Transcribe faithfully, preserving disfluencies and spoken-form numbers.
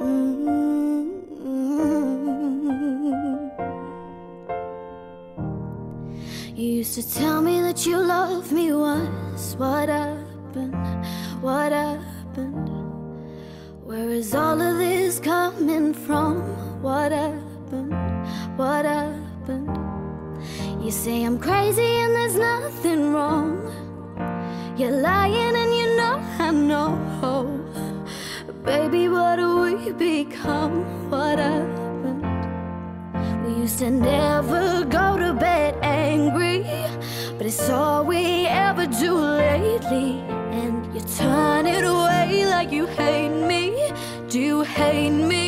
You used to tell me that you loved me once. What happened? What happened? Where is all of this coming from? What happened? What happened? You say I'm crazy and there's nothing wrong. You're lying and you know I know. Baby, what do we become? What happened? We used to never go to bed angry, but it's all we ever do lately. And you turn it away like you hate me. Do you hate me?